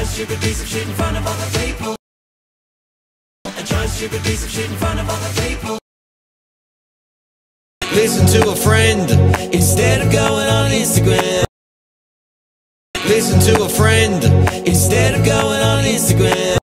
try stupid piece of shit in front of other people. And try stupid piece of shit in front of other people. Listen to a friend instead of going on Instagram. Listen to a friend instead of going on Instagram.